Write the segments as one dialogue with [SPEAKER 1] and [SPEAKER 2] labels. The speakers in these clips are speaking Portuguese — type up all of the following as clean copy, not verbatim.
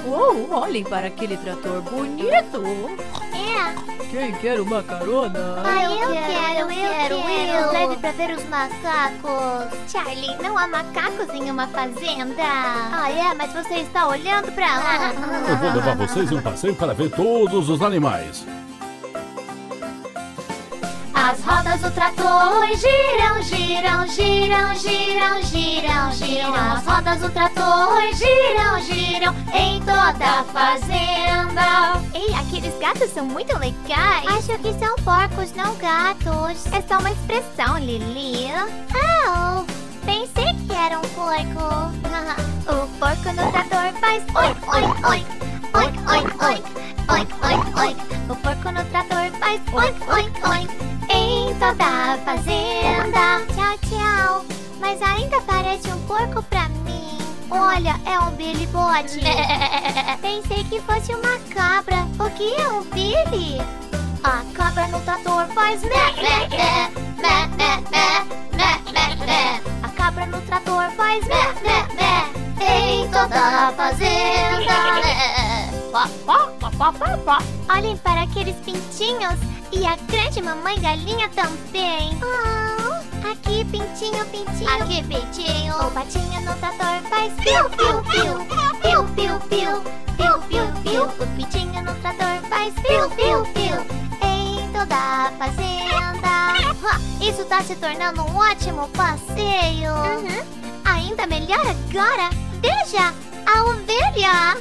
[SPEAKER 1] Uou, olhem para aquele trator bonito.
[SPEAKER 2] É.
[SPEAKER 1] Quem quer uma carona?
[SPEAKER 2] Eu quero. Leve pra ver os macacos. Charlie, não há macacos em uma fazenda. Mas você está olhando pra lá.
[SPEAKER 3] Eu vou levar vocês em um passeio para ver todos os animais.
[SPEAKER 2] As rodas do trator giram, giram, giram, giram, giram, giram. As rodas do trator giram, giram em toda a fazenda. Ei, aqueles gatos são muito legais. Acho que são porcos, não gatos. É só uma expressão, Lili. Oh, pensei que era um porco. O porco no trator faz oink, oink, oink. Oink, oink, oink. Oink, oink, oink. O porco no trator faz oink, oink, oink. Em toda a fazenda. Tchau, tchau. Mas ainda parece um porco pra mim. Olha, é um Billy Bode. Pensei que fosse uma cabra. O que é um Billy? A cabra no trator faz mé, mé, mé, mé, mé, mé, mé, mé, mé. A cabra no trator faz mé, mé, mé. Em toda a fazenda. Olhem para aqueles pintinhos. E a grande mamãe galinha também. Aqui, pintinho, pintinho. Aqui, pintinho. O patinho no trator faz piu, piu, piu. Piu, piu, piu. Piu, piu, piu. O pintinho no trator faz piu, piu, piu. Em toda a fazenda. Isso tá se tornando um ótimo passeio. Ainda melhor agora. Veja, a ovelha.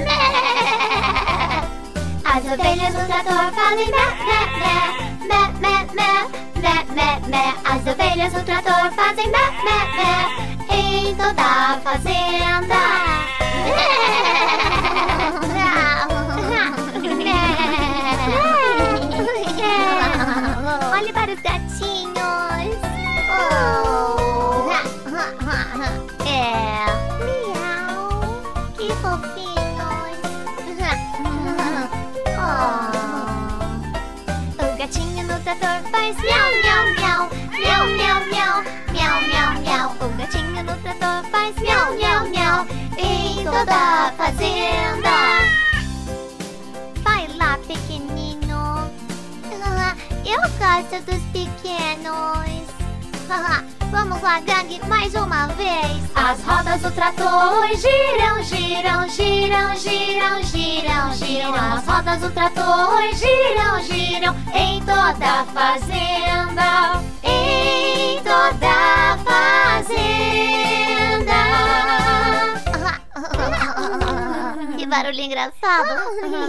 [SPEAKER 2] As ovelhas no trator fazem mé, mé, mé, mé, mé, mé, mé, mé. As ovelhas no trator fazem mé, mé, mé. Em toda a fazenda. Olhe para os gatinhos. Miau. Que fofinhos. O gatinho no trator faz miau, miau, miau. Miau, miau, miau. Miau, miau, miau. O gatinho no trator faz miau, miau, miau. Em toda a fazenda. Vai lá, pequenino. Eu gosto dos pequenos. Vamos lá, gangue, mais uma vez. As rodas do trator giram, giram, giram, giram, giram, giram. As rodas do trator giram, giram em toda a fazenda. Em toda a fazenda. Que barulho engraçado.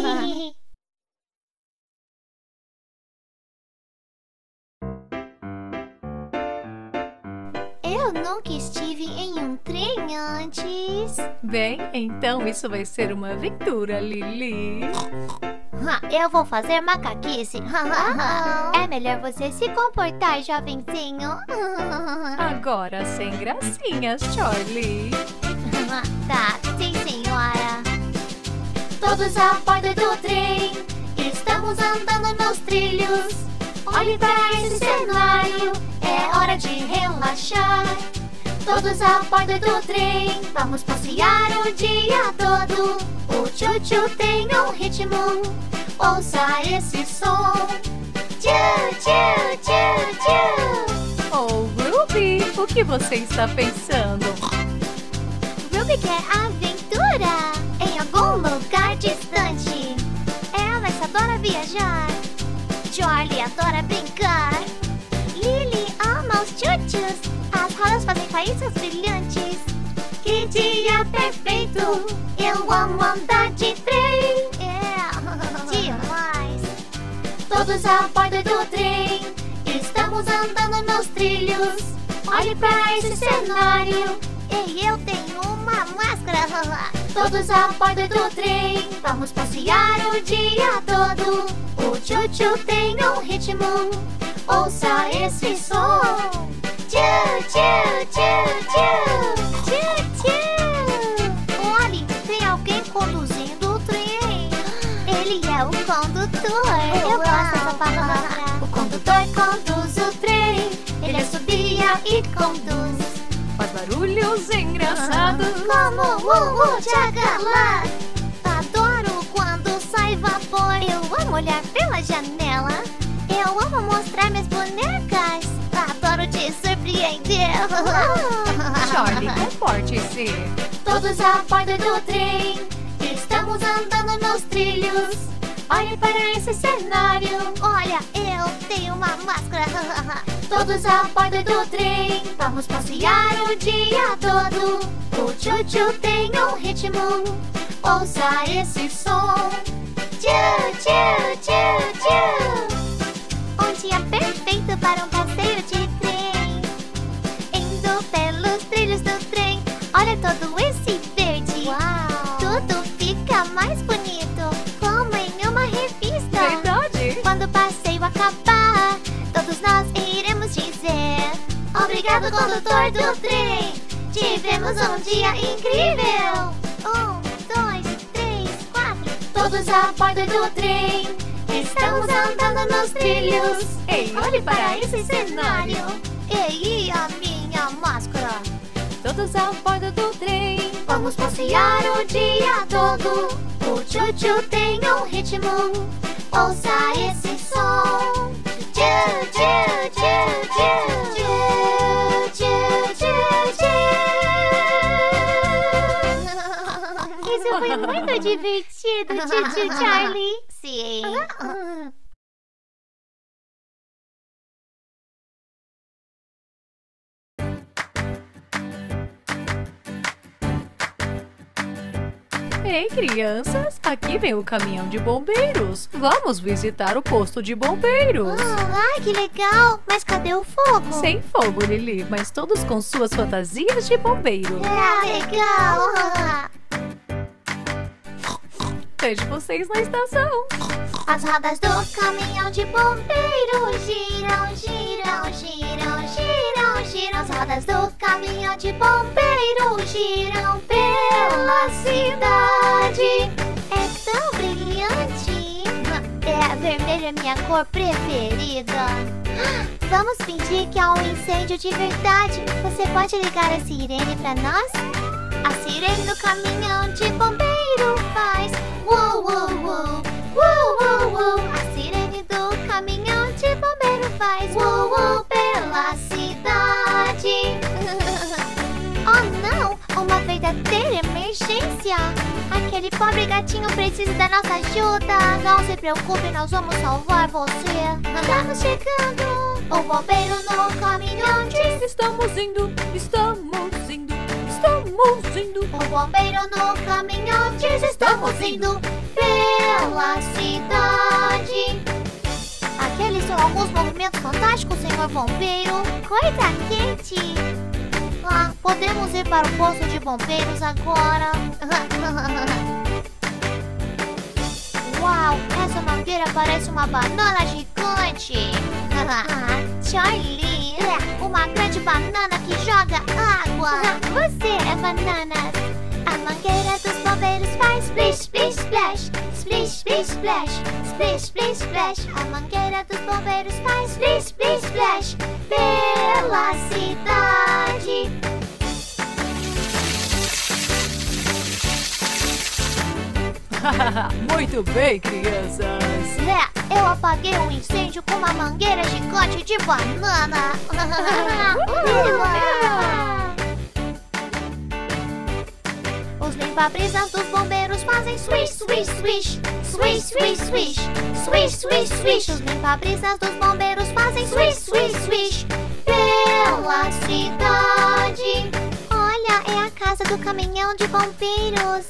[SPEAKER 2] Eu nunca estive em um trem antes.
[SPEAKER 1] Bem, então isso vai ser uma aventura, Lili.
[SPEAKER 2] Eu vou fazer macaquice. É melhor você se comportar, jovenzinho.
[SPEAKER 1] Agora sem gracinhas, Charlie.
[SPEAKER 2] Tá, sim, senhora. Todos a bordo do trem. Estamos andando nos trilhos. Olhe para esse cenário. É hora de relaxar. Todos a bordo do trem. Vamos passear o dia todo. O tchu-tchu tem um ritmo. Ouça esse som. Tchu, tchu, tchu, tchu.
[SPEAKER 1] Oh, Ruby, o que você está pensando?
[SPEAKER 2] Ruby quer aventura em algum lugar distante. Alex adora viajar. Charlie adora brincar. Lily ama os tchutchus. As rodas fazem faíscas brilhantes. Que dia perfeito. Eu amo andar de trem. Demais. Todos a bordo do trem. Estamos andando nos trilhos. Olhe pra esse cenário. E eu tenho uma máscara. Todos a bordo do trem. Vamos passear o dia todo. O tchu-tchu tem um ritmo. Ouça esse som. Tchu, tchu, tchu, tchu. Tchu, tchu. Olhe, tem alguém conduzindo o trem. Ele é o condutor. Eu gosto dessa palavra. O condutor conduz o trem. Ele assobia e conduz.
[SPEAKER 1] Faz barulhos engraçados.
[SPEAKER 2] Como tchagalá. vapor. Eu amo olhar pela janela. Eu amo mostrar minhas bonecas. Adoro te surpreender.
[SPEAKER 1] Charlie, comporte-se.
[SPEAKER 2] Todos a bordo do trem. Estamos andando nos trilhos. Olhe para esse cenário. Olha, eu tenho uma máscara. Todos a bordo do trem. Vamos passear o dia todo. O tchu-tchu tem um ritmo. Ouça esse som. Tchu-tchu-tchu-tchu. Um dia perfeito para um passeio de trem. Indo pelos trilhos do trem. Olha todo esse verde.
[SPEAKER 1] Uau!
[SPEAKER 2] Tudo fica mais bonito, como em uma revista.
[SPEAKER 1] Verdade!
[SPEAKER 2] Quando o passeio acabar, todos nós iremos dizer: obrigado, condutor do trem. Tivemos um dia incrível. 1, 2, 3, 4. Todos a bordo do trem. Estamos andando nos trilhos.
[SPEAKER 1] Ei, olhe para esse cenário.
[SPEAKER 2] Ei, a minha máscara.
[SPEAKER 1] Todos a bordo do trem.
[SPEAKER 2] Vamos passear o dia todo. O tchu-tchu tem um ritmo. Ouça esse som. Isso foi muito divertido, tchu-tchu Charlie. Sim.
[SPEAKER 1] Ei, crianças, aqui vem o caminhão de bombeiros. Vamos visitar o posto de bombeiros.
[SPEAKER 2] Ai, que legal. Mas cadê o fogo?
[SPEAKER 1] Sem fogo, Lili, mas todos com suas fantasias de bombeiro.
[SPEAKER 2] Ah, legal.
[SPEAKER 1] Vejo vocês na estação.
[SPEAKER 2] As rodas do caminhão de bombeiro giram, giram, giram, giram, giram. As rodas do caminhão de bombeiro giram pela cidade. É tão brilhante. Vermelho é minha cor preferida. Vamos fingir que há um incêndio de verdade. Você pode ligar a sirene pra nós? A sirene do caminhão de bombeiro faz uou, uou, uou, uou, uou, uou. A sirene do caminhão de bombeiro faz uou, uou pela cidade. Oh não, uma verdadeira emergência. Aquele pobre gatinho precisa da nossa ajuda. Não se preocupe, nós vamos salvar você. Estamos chegando. O bombeiro no caminhão diz:
[SPEAKER 1] Estamos indo, estamos indo, estamos indo.
[SPEAKER 2] o bombeiro no caminhão diz: estamos indo pela cidade. Aqueles são alguns movimentos fantásticos, senhor bombeiro. Coisa quente. Ah, podemos ir para o posto de bombeiros agora. Uau, essa mangueira parece uma banana gigante. Charlie, uma grande banana que joga água. Você é bananas. A mangueira dos bombeiros faz splish, splish, splash. Splish, splish, splash. Splish, splish, splash. A mangueira dos bombeiros faz splish, splish, splash pela cidade.
[SPEAKER 1] Muito bem, crianças.
[SPEAKER 2] Eu apaguei um incêndio com uma mangueira gigante de banana. Os limpa-brisas dos bombeiros fazem swish, swish, swish. Swish, swish, swish. Swish, swish, swish. Os limpa-brisas dos bombeiros fazem swish, swish, swish pela cidade. Olha, é a casa do caminhão de bombeiros.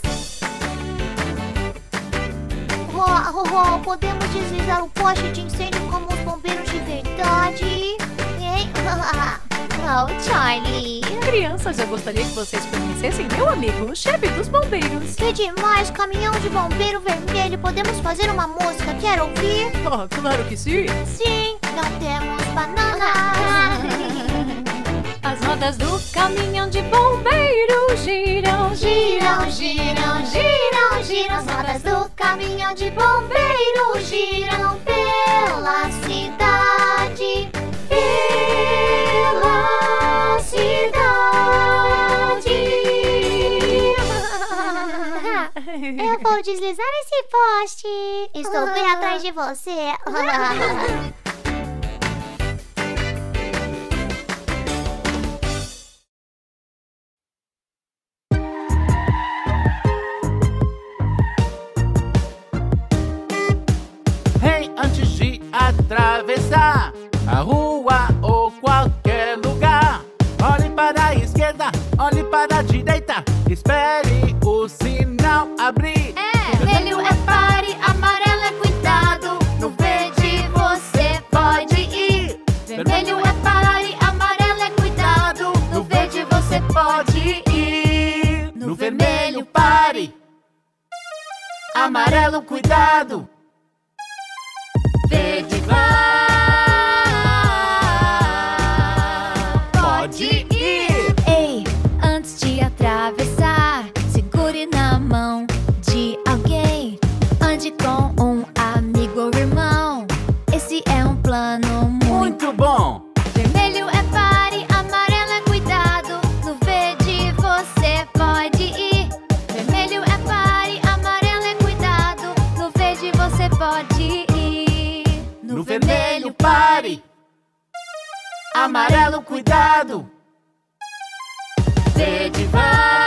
[SPEAKER 2] Podemos deslizar o poste de incêndio como os bombeiros de verdade? Hein? Oh, Charlie.
[SPEAKER 1] Crianças, eu gostaria que vocês conhecessem meu amigo, o chefe dos bombeiros.
[SPEAKER 2] Que demais, caminhão de bombeiro vermelho. Podemos fazer uma música, quer ouvir?
[SPEAKER 1] Oh, claro que sim.
[SPEAKER 2] Sim, não temos bananas.
[SPEAKER 1] As rodas do caminhão de bombeiro giram, giram, giram, giram, giram.
[SPEAKER 2] As rodas do caminhão de bombeiro giram pela cidade. Pela cidade. Eu vou vou deslizar esse poste. Estou bem atrás de você.
[SPEAKER 4] Hey, antes de atravessar a rua ou qualquer lugar, olhe para a esquerda, olhe para a direita, espere o sinal abrir.
[SPEAKER 2] Vermelho é pare, amarelo é cuidado. No verde você pode ir. Vermelho é pare, amarelo é cuidado.
[SPEAKER 4] No verde você pode ir. No vermelho pare, amarelo cuidado. Verde vai, pode ir.
[SPEAKER 2] Ei, antes de atravessar, segure na mão de alguém. Ande com um amigo ou irmão. Esse é um plano
[SPEAKER 4] Muito bom.
[SPEAKER 2] Vermelho é pare, amarelo é cuidado. No verde você pode ir. Vermelho é pare, amarelo é cuidado. No verde você pode ir.
[SPEAKER 4] No vermelho pare, amarelo cuidado. Verde vai,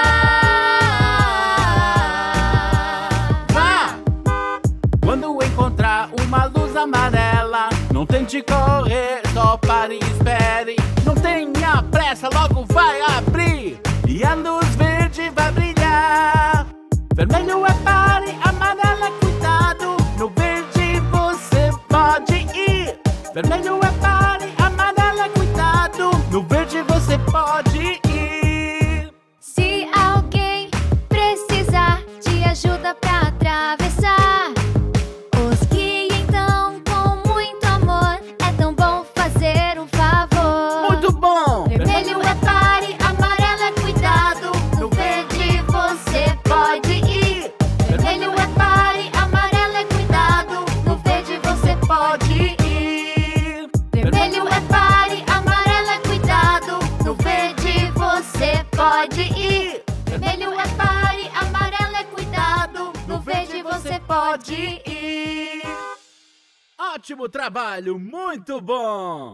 [SPEAKER 4] vá. Quando encontrar uma luz amarela, não tente correr, só pare e espere. Não tenha pressa, logo vai abrir e a luz verde vai brilhar. Vermelho é pare, amarelo é cuidado. No verde você pode ir. Vermelho é pare, amarelo é cuidado. No verde você pode ir.
[SPEAKER 2] Se alguém precisar de ajuda pra atravessar, os guie então com muito amor. É tão bom fazer um favor.
[SPEAKER 4] Muito bom.
[SPEAKER 2] Vermelho é pare, amarelo é cuidado. No verde você pode ir. Vermelho é pare, amarelo é cuidado. No verde você pode ir. Vermelho é pare, amarelo é cuidado. No verde você pode ir. Vermelho é pare, amarelo é cuidado. No verde você pode ir.
[SPEAKER 3] Ótimo trabalho, muito bom!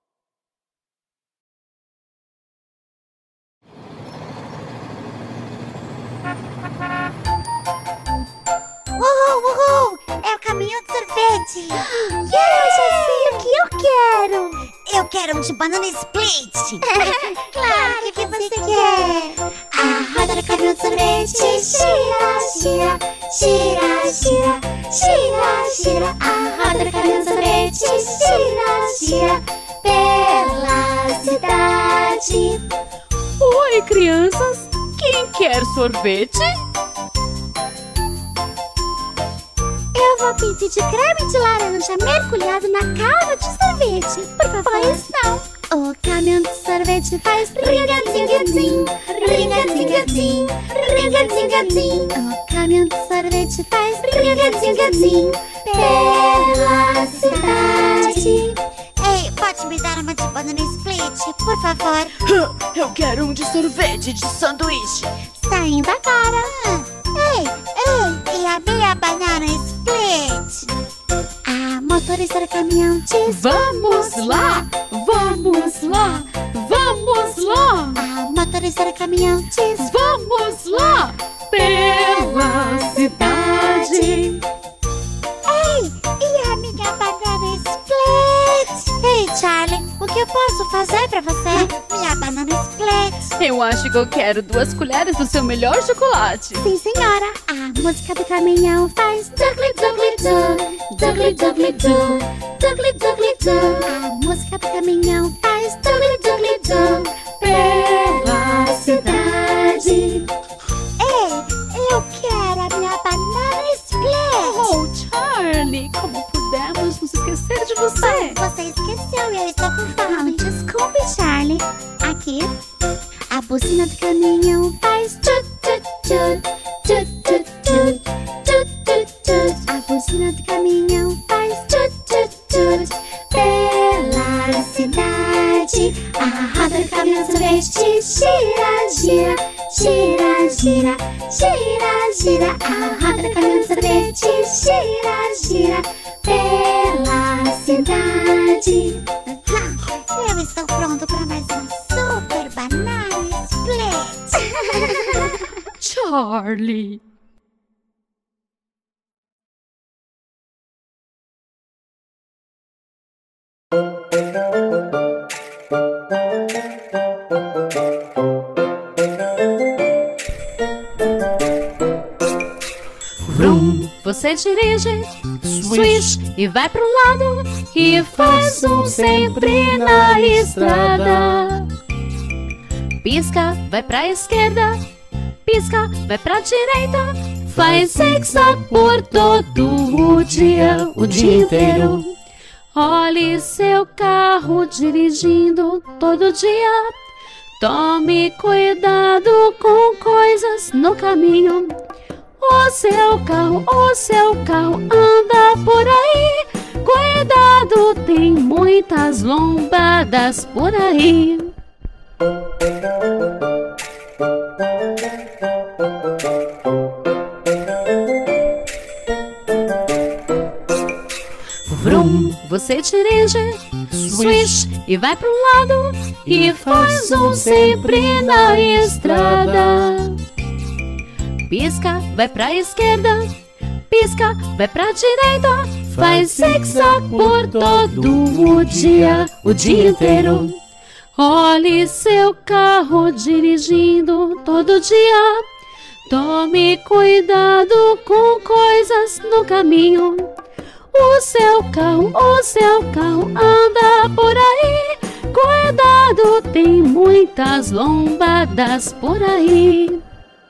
[SPEAKER 5] Uhul! É o caminhão de sorvete! Eu já sei o que eu quero! Eu quero um de banana split! Claro que você quer! A roda do caminhão de sorvete gira, gira, gira, gira, gira, gira. A roda do caminhão de sorvete gira, gira pela cidade.
[SPEAKER 1] Oi, crianças! Quem quer sorvete?
[SPEAKER 5] Eu vou pedir de creme de laranja mergulhado na calda de sorvete. Por favor. Pois não. O caminhão de sorvete faz ringa-dinga-din, ringa-dinga-din, ringa-dinga-din. O caminhão de sorvete faz ringa-dinga-din pela cidade. Ei, pode me dar uma de banana split, por favor?
[SPEAKER 6] Eu quero um de sorvete de sanduíche.
[SPEAKER 5] Saindo agora. Ei, e a minha banana split? A motorista do caminhão diz:
[SPEAKER 1] Vamos lá! Vamos lá! Vamos lá!
[SPEAKER 5] A motorista do caminhão diz:
[SPEAKER 1] Vamos lá! Pela cidade!
[SPEAKER 5] Ei, e a minha banana split? Ei, Charlie, o que eu posso fazer pra você? Minha banana split.
[SPEAKER 1] Eu acho que eu quero 2 colheres do seu melhor chocolate.
[SPEAKER 5] Sim, senhora. A música do caminhão faz dugly dugly doo, dugly dugly doo, dugly dugly doo. A música do caminhão faz dugly dugly doo pela cidade. Ei, eu quero a minha banana split.
[SPEAKER 1] Oh, Charlie, como pudemos nos esquecer de você?
[SPEAKER 5] Você esqueceu e eu estou com fome. Desculpe, Charlie. Aqui, a buzina do caminhão faz tut tut tut, tut tut tut, tut tut tut. A buzina do caminhão faz tut tut tut pela cidade. A roda do caminhão sorvete gira, gira, gira, gira, gira, gira, a roda do caminhão de sorvete. Gira, gira pela cidade. Eu estou pronto para mais uma super banana split.
[SPEAKER 1] Charlie. Vrum, você dirige, swish, e vai pro lado, e faz sempre na estrada. Pisca, vai pra esquerda, pisca, vai pra direita, faz zig-zag por todo o dia inteiro. Olhe seu carro dirigindo todo dia. Tome cuidado com coisas no caminho. O seu carro anda por aí. Cuidado, tem muitas lombadas por aí. Vrum, você dirige, swish, e vai pro lado, e faz sempre na estrada. Pisca, vai pra esquerda, pisca, vai pra direita, faz zig-zag por todo o dia inteiro. Olhe seu carro dirigindo todo dia. Tome cuidado com coisas no caminho. O seu carro anda por aí. Cuidado, tem muitas lombadas por aí.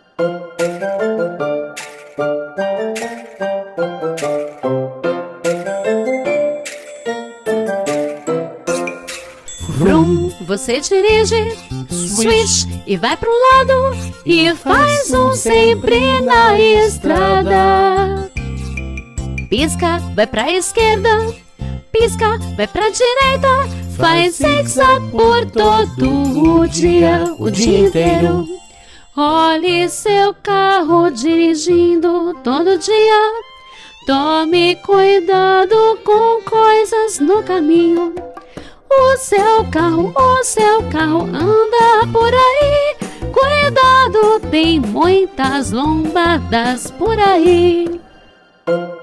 [SPEAKER 1] Vrum, você dirige, swish, e vai pro lado, e faz sempre na estrada. Pisca, vai pra esquerda, pisca, vai pra direita, faz zig-zag por todo o dia inteiro. Olhe seu carro dirigindo todo dia. Tome cuidado com coisas no caminho. O seu carro anda por aí. Cuidado, tem muitas lombadas por aí.